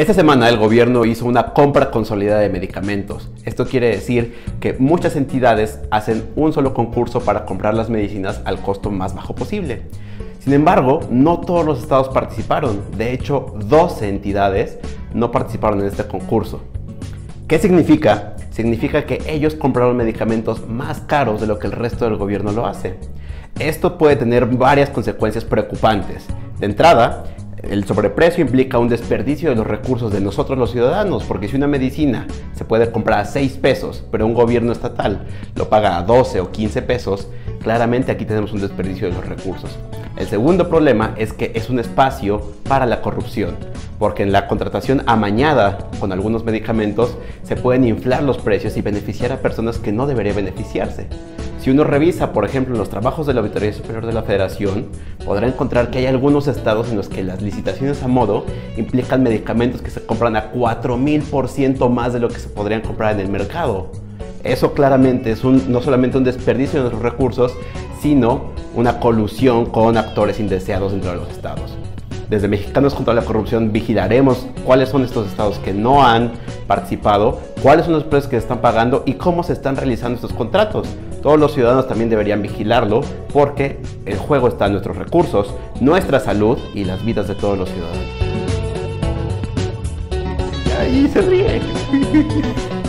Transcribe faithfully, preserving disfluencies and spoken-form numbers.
Esta semana el gobierno hizo una compra consolidada de medicamentos. Esto quiere decir que muchas entidades hacen un solo concurso para comprar las medicinas al costo más bajo posible. Sin embargo, no todos los estados participaron. De hecho, doce entidades no participaron en este concurso. ¿Qué significa? Significa que ellos compraron medicamentos más caros de lo que el resto del gobierno lo hace. Esto puede tener varias consecuencias preocupantes. De entrada, el sobreprecio implica un desperdicio de los recursos de nosotros los ciudadanos, porque si una medicina se puede comprar a seis pesos, pero un gobierno estatal lo paga a doce o quince pesos, claramente aquí tenemos un desperdicio de los recursos. El segundo problema es que es un espacio para la corrupción, porque en la contratación amañada con algunos medicamentos se pueden inflar los precios y beneficiar a personas que no deberían beneficiarse. Si uno revisa, por ejemplo, en los trabajos de la Auditoría Superior de la Federación, podrá encontrar que hay algunos estados en los que las licitaciones a modo implican medicamentos que se compran a cuatro mil por ciento más de lo que se podrían comprar en el mercado. Eso claramente es un, no solamente un desperdicio de nuestros recursos, sino una colusión con actores indeseados dentro de los estados. Desde Mexicanos contra la Corrupción vigilaremos cuáles son estos estados que no han participado, cuáles son los precios que se están pagando y cómo se están realizando estos contratos. Todos los ciudadanos también deberían vigilarlo porque el juego está en nuestros recursos, nuestra salud y las vidas de todos los ciudadanos. Y ahí se ríe.